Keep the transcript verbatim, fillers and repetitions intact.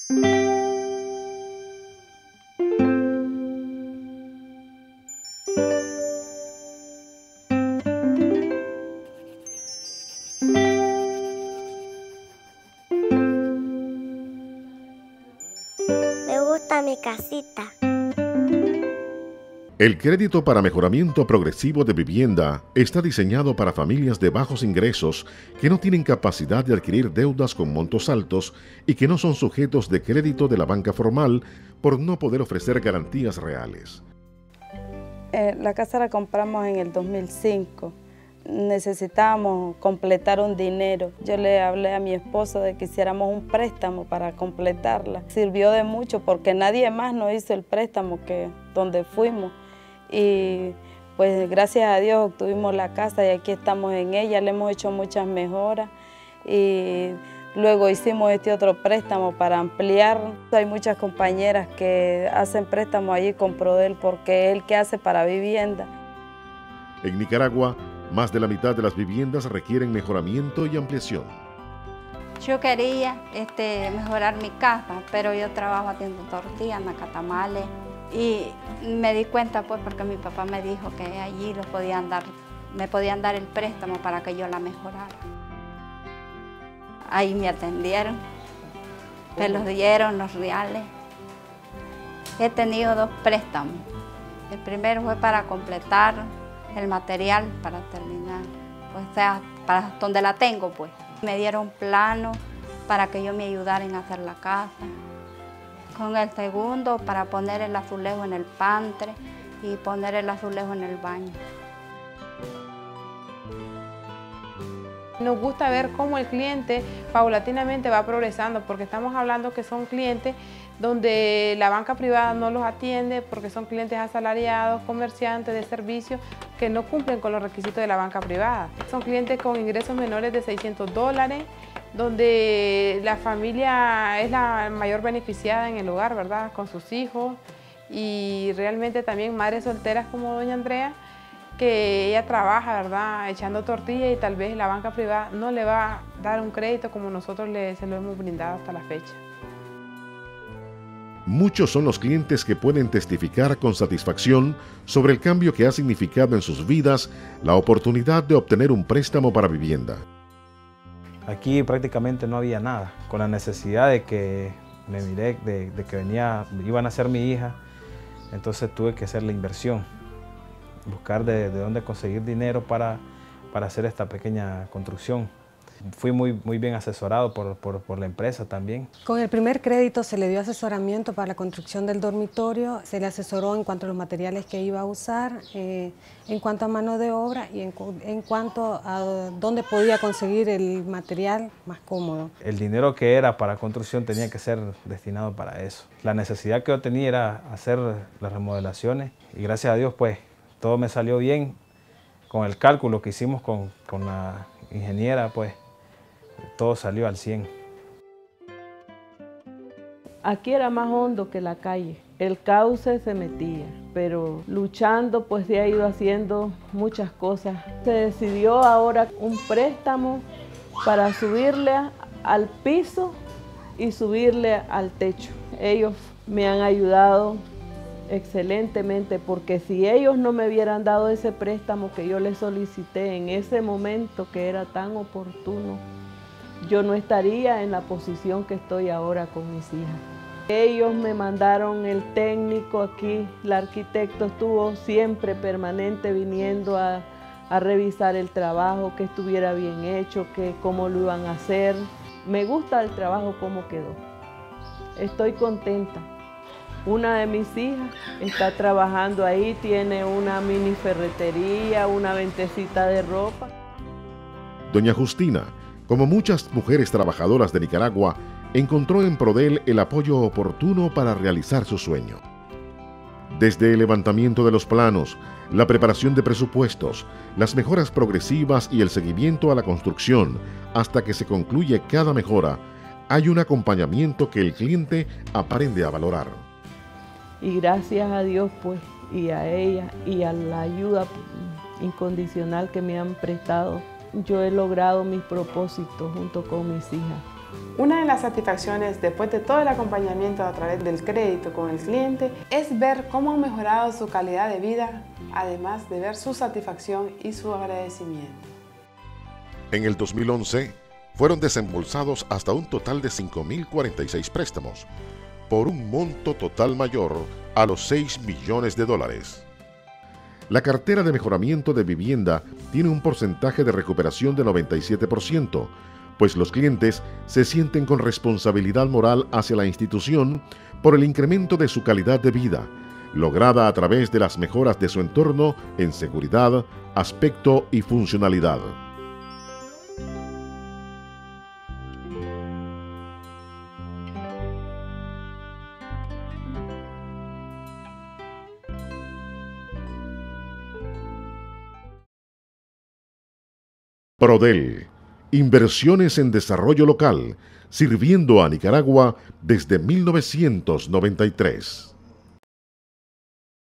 Me gusta mi casita. El crédito para mejoramiento progresivo de vivienda está diseñado para familias de bajos ingresos que no tienen capacidad de adquirir deudas con montos altos y que no son sujetos de crédito de la banca formal por no poder ofrecer garantías reales. Eh, la casa la compramos en el dos mil cinco. Necesitábamos completar un dinero. Yo le hablé a mi esposo de que hiciéramos un préstamo para completarla. Sirvió de mucho porque nadie más nos hizo el préstamo que donde fuimos. Y pues gracias a Dios obtuvimos la casa y aquí estamos en ella. Le hemos hecho muchas mejoras y luego hicimos este otro préstamo para ampliar. Hay muchas compañeras que hacen préstamo allí con Prodel porque es el que hace para vivienda. En Nicaragua, más de la mitad de las viviendas requieren mejoramiento y ampliación. Yo quería este, mejorar mi casa, pero yo trabajo haciendo tortillas, nacatamales, y me di cuenta pues porque mi papá me dijo que allí los podían dar, me podían dar el préstamo para que yo la mejorara. Ahí me atendieron, me los dieron los reales. He tenido dos préstamos. El primero fue para completar el material para terminar, pues, o sea, para donde la tengo, pues. Me dieron plano para que yo me ayudara en hacer la casa. Con el segundo, para poner el azulejo en el pantre y poner el azulejo en el baño. Nos gusta ver cómo el cliente paulatinamente va progresando, porque estamos hablando que son clientes donde la banca privada no los atiende, porque son clientes asalariados, comerciantes de servicios que no cumplen con los requisitos de la banca privada. Son clientes con ingresos menores de seiscientos dólares, donde la familia es la mayor beneficiada en el hogar, ¿verdad?, con sus hijos, y realmente también madres solteras como doña Andrea, que ella trabaja, ¿verdad?, echando tortilla y tal vez la banca privada no le va a dar un crédito como nosotros le, se lo hemos brindado hasta la fecha. Muchos son los clientes que pueden testificar con satisfacción sobre el cambio que ha significado en sus vidas la oportunidad de obtener un préstamo para vivienda. Aquí prácticamente no había nada, con la necesidad de que me miré, de, de que venía, iban a ser mi hija, entonces tuve que hacer la inversión, buscar de, de dónde conseguir dinero para, para hacer esta pequeña construcción. Fui muy, muy bien asesorado por, por, por la empresa también. Con el primer crédito se le dio asesoramiento para la construcción del dormitorio, se le asesoró en cuanto a los materiales que iba a usar, eh, en cuanto a mano de obra y en, en cuanto a dónde podía conseguir el material más cómodo. El dinero que era para construcción tenía que ser destinado para eso. La necesidad que yo tenía era hacer las remodelaciones y gracias a Dios pues todo me salió bien. Con el cálculo que hicimos con, con la ingeniera pues todo salió al cien. Aquí era más hondo que la calle, el cauce se metía, pero luchando pues se ha ido haciendo muchas cosas. Se decidió ahora un préstamo para subirle al piso y subirle al techo. Ellos me han ayudado excelentemente porque si ellos no me hubieran dado ese préstamo que yo les solicité en ese momento que era tan oportuno, yo no estaría en la posición que estoy ahora con mis hijas. Ellos me mandaron el técnico aquí, el arquitecto estuvo siempre permanente viniendo a, a revisar el trabajo, que estuviera bien hecho, que cómo lo iban a hacer. Me gusta el trabajo, cómo quedó. Estoy contenta. Una de mis hijas está trabajando ahí, tiene una mini ferretería, una ventecita de ropa. Doña Justina, como muchas mujeres trabajadoras de Nicaragua, encontró en Prodel el apoyo oportuno para realizar su sueño. Desde el levantamiento de los planos, la preparación de presupuestos, las mejoras progresivas y el seguimiento a la construcción, hasta que se concluye cada mejora, hay un acompañamiento que el cliente aprende a valorar. Y gracias a Dios, pues, y a ella, y a la ayuda incondicional que me han prestado, yo he logrado mis propósitos junto con mis hijas. Una de las satisfacciones después de todo el acompañamiento a través del crédito con el cliente es ver cómo han mejorado su calidad de vida, además de ver su satisfacción y su agradecimiento. En el dos mil once fueron desembolsados hasta un total de cinco mil cuarenta y seis préstamos, por un monto total mayor a los seis millones de dólares. La cartera de mejoramiento de vivienda tiene un porcentaje de recuperación de noventa y siete por ciento, pues los clientes se sienten con responsabilidad moral hacia la institución por el incremento de su calidad de vida, lograda a través de las mejoras de su entorno en seguridad, aspecto y funcionalidad. Prodel, inversiones en desarrollo local, sirviendo a Nicaragua desde mil novecientos noventa y tres.